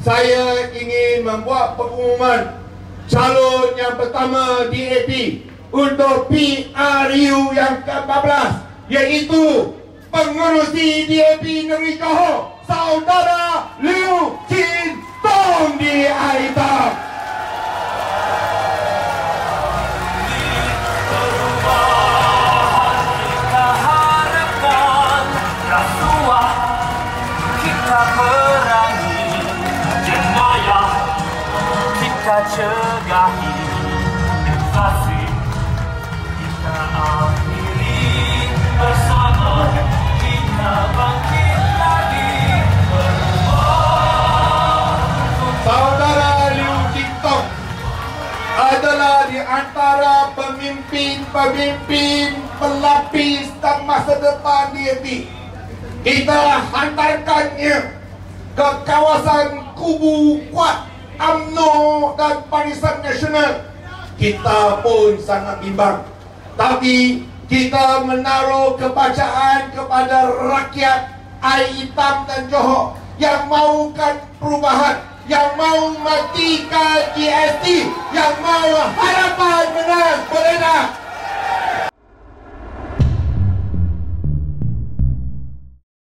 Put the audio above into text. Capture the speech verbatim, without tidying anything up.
saya ingin membuat pengumuman calon yang pertama D A P untuk P R U yang ke empat belas, iaitu pengerusi D A P Negeri Johor, Saudara Liu Chin Tong di Aitab. Cegahi inflasi, kita akhiri bersama, kita bangkit lagi berubah. Saudara Liu Chin Tong adalah di antara pemimpin-pemimpin pelapis dan masa depan D A P. Kita hantarkannya ke kawasan Kubu Kuat, U M N O dan Barisan Nasional. Kita pun sangat bimbang, tapi kita menaruh kepercayaan kepada rakyat Aitam dan Johor yang maukan perubahan, yang mau matikan G S T, yang mau harapan menang. Boleh tak?